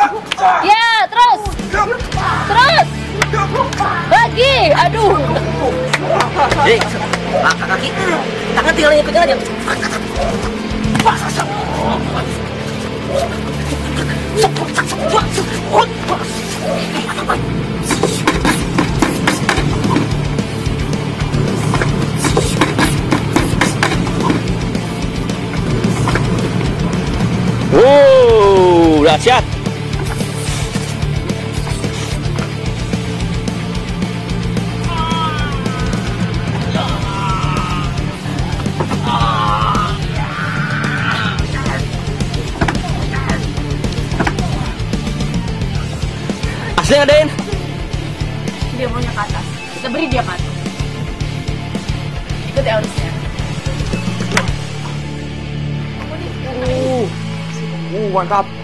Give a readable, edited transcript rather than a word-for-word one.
Ya, terus. Terus. Lagi. Aduh. Kaki. Tangan tinggal ikutin aja. Dahsyat. Asli ngadain. Dia maunya ke atas. Kita beri dia ke atas. Ikut ya harusnya. Mantap.